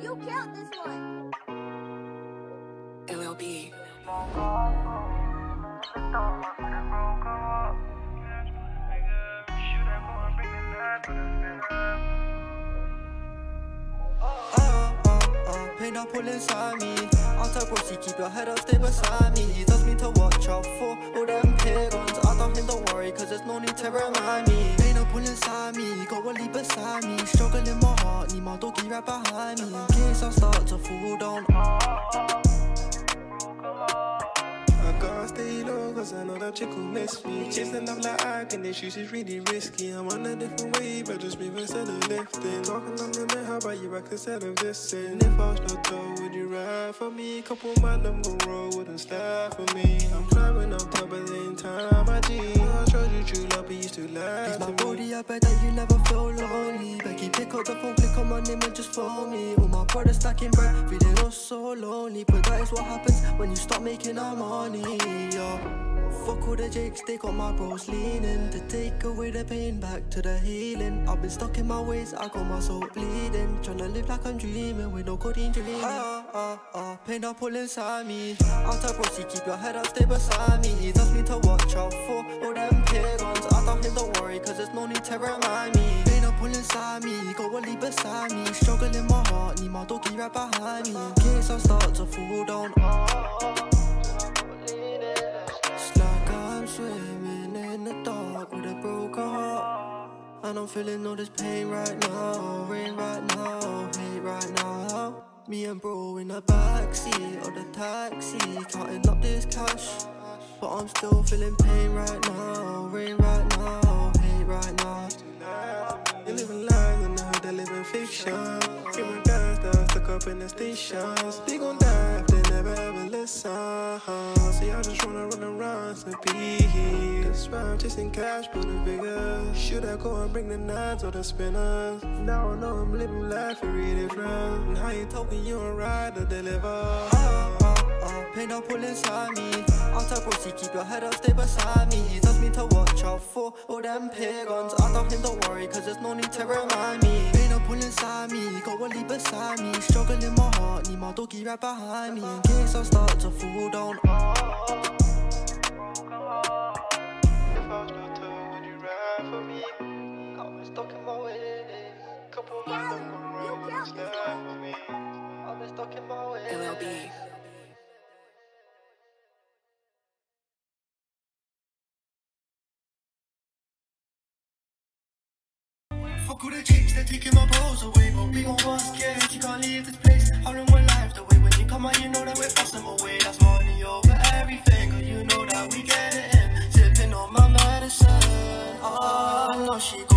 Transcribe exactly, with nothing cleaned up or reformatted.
you count this one. It will be. Pain I pull inside me. I'll tell Brosy, keep your head up, stay beside me. He does mean to watch out for all them pagans. I tell him don't worry, cause there's no need to remind me. Pain I pull inside me, got a leap beside me. Struggle in my heart, need my doggy right behind me. In case I start to fall down, I gotta stay low, cause I know that chick will miss me. Chasing love like I can, this shit is really risky. I'm on a different wave, but just me instead of lifting. Talking on the man, how about you back instead of listen? If I was not told, would you ride for me? Couple man, them gon' roll, wouldn't stand for me. I'm climbing up top, but in time, I G. I showed you true love, but you still lie to my me. body, I bet that you never feel lonely. Becky, pick up the phone, click on my name and just phone me. All my brothers stacking bread, feeling oh so lonely. But that is what happens when you stop making our money, yo. Fuck all the jakes, they got my bros leaning to take away the pain, back to the healing. I've been stuck in my ways, I got my soul bleeding. Tryna live like I'm dreaming with no codeine dreaming. Ah, ah, ah, pain I pull inside me. I'll tell Brosy, keep your head up, stay beside me. He tells me to watch out for all them pagans. I tell him don't worry, cause there's no need to remind me. Pain I pull inside me, got a leap beside me. Struggle in my heart, need my doggy right behind me. In case I start to fall down, swimming in the dark with a broken heart. And I'm feeling all this pain right now. Rain right now, hate right now. Me and bro in the backseat of the taxi, counting up this cash. But I'm still feeling pain right now. Rain right now, hate right now. They living lies and I heard they live in fiction. Hear my guys that are stuck up in the stations. They gon' die if they never ever listen. See, I just wanna run around to be here. That's why I'm chasing cash, pulling figures. Should I go and bring the knives or the spinners? Now I know I'm living life very different. And how you talking, you don't ride or deliver. Ah, ah, ah, pain I pull inside me. I'll tell Brosy, keep your head up, stay beside me. He tells me to watch out for all them pagans. I tell him don't worry, cause there's no need to remind me. Pain I pull inside me, got a leap beside me. Struggle in my heart, need my doggy right behind me. In case I start to fall down. If I was not told, would you ride for me? I've been stuck in my ways. Couple Cali, you count this one. for me. I've been stuck in my ways. It will be. Fuck all the chicks, they're taking my balls away. But we gon' bust, yeah, you can't leave this place. How long will life the way? When you come out, you know that we're busting away. That's money over everything, cause you know that we get it in. Sipping on my medicine, oh, I know she gon'